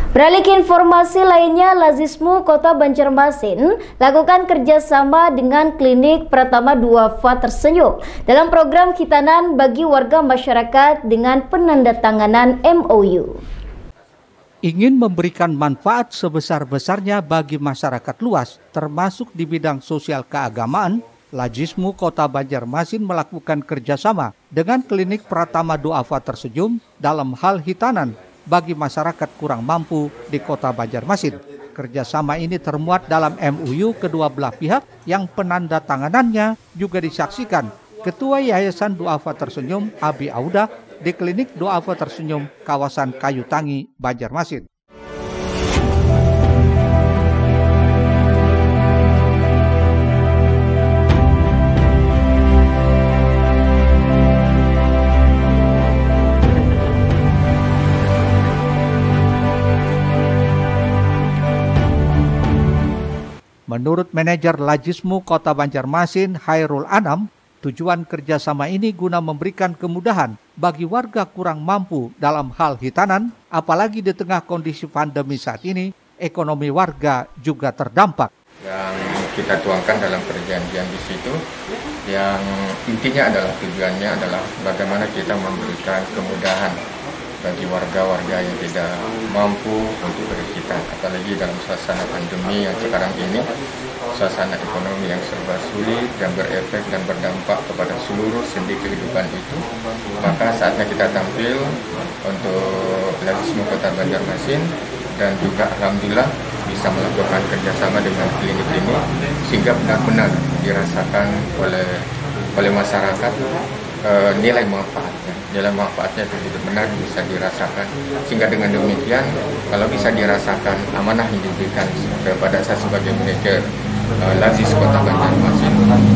Beralih ke informasi lainnya, Lazismu Kota Banjarmasin lakukan kerjasama dengan Klinik Pratama Duafa Tersenyum dalam program khitanan bagi warga masyarakat dengan penandatanganan MOU. Ingin memberikan manfaat sebesar-besarnya bagi masyarakat luas, termasuk di bidang sosial keagamaan, Lazismu Kota Banjarmasin melakukan kerjasama dengan Klinik Pratama Duafa Tersenyum dalam hal khitanan bagi masyarakat kurang mampu di Kota Banjarmasin. Kerjasama ini termuat dalam MOU kedua belah pihak yang penandatanganannya juga disaksikan Ketua Yayasan Duafa Tersenyum Abi Auda di Klinik Duafa Tersenyum kawasan Kayu Tangi, Banjarmasin. Menurut manajer Lazismu Kota Banjarmasin, Hairul Anam, tujuan kerjasama ini guna memberikan kemudahan bagi warga kurang mampu dalam hal khitanan, apalagi di tengah kondisi pandemi saat ini, ekonomi warga juga terdampak. Yang kita tuangkan dalam perjanjian di situ, yang intinya adalah tujuannya adalah bagaimana kita memberikan kemudahan bagi warga-warga yang tidak mampu untuk berkhitan, apalagi dalam suasana pandemi yang sekarang ini, suasana ekonomi yang serba sulit dan berefek dan berdampak kepada seluruh sendi kehidupan itu. Maka saatnya kita tampil untuk Lazismu Kota Banjarmasin dan juga alhamdulillah bisa melakukan kerjasama dengan klinik ini sehingga benar-benar dirasakan oleh masyarakat nilai manfaatnya itu benar bisa dirasakan, sehingga dengan demikian kalau bisa dirasakan amanah yang diberikan kepada saya sebagai manajer Lazis Kota Banjarmasin,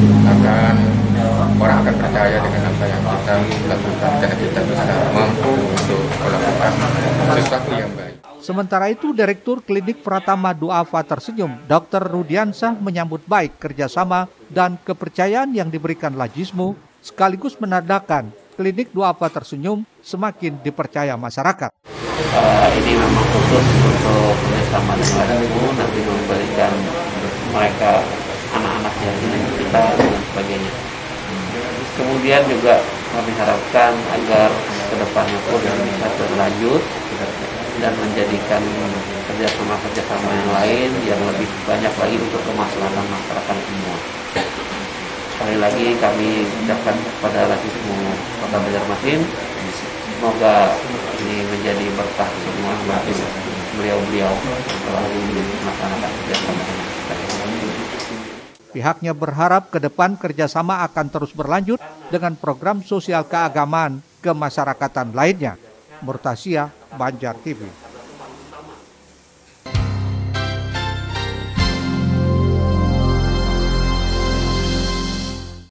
orang akan percaya dengan apa yang kita lakukan karena kita bisa mampu untuk melakukan sesuatu yang baik. Sementara itu, Direktur Klinik Pratama Duafa Tersenyum, Dr. Rudiansah menyambut baik kerjasama dan kepercayaan yang diberikan Lazismu, sekaligus menandakan Klinik Duafa Tersenyum semakin dipercaya masyarakat. Ini memang khusus untuk kerjasama dengan Lazismu, nanti memberikan mereka anak-anak yang kita dan sebagainya. Kemudian juga kami harapkan agar kedepannya pun bisa berlanjut dan menjadikan kerjasama yang lain yang lebih banyak lagi untuk kemaslahatan masyarakat semua. Sekali lagi kami ucapkan kepada Lazismu Kota Banjarmasin, semoga ini menjadi berkah semua bagi beliau-beliau telah melaksanakan kerjasama. Pihaknya berharap ke depan kerjasama akan terus berlanjut dengan program sosial keagamaan kemasyarakatan lainnya. Murtasia, Banjar TV.